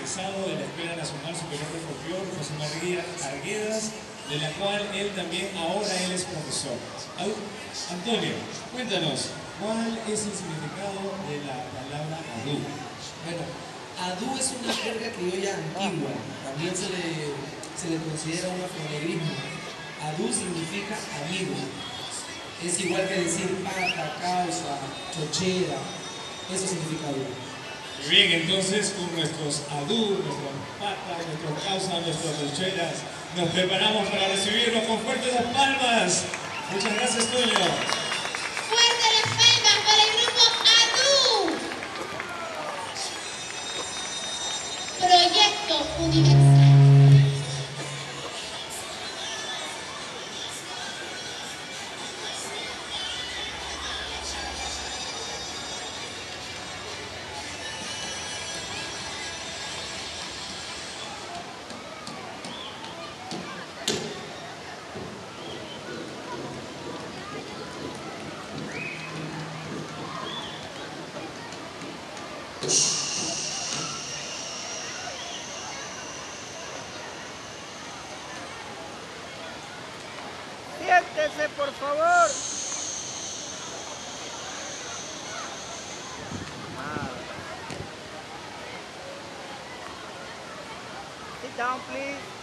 egresado de la Escuela Nacional Superior de Folclore, José María Arguedas, de la cual él también, ahora él es profesor. Antonio, cuéntanos, ¿cuál es el significado de la palabra adú? Bueno, adú es una jerga criolla antigua, también se le considera un afronegrismo. Adú significa amigo, es igual que decir pata, causa, chochera, eso significa adú. Muy bien, entonces con nuestros adú, nuestras patas, nuestros causas, nuestras chocheras, nos preparamos para recibirlos con fuertes las palmas. Muchas gracias, Toño. Fuerte las palmas para el grupo ADU. Proyecto Universal. Siéntese, por favor. Sit down, please.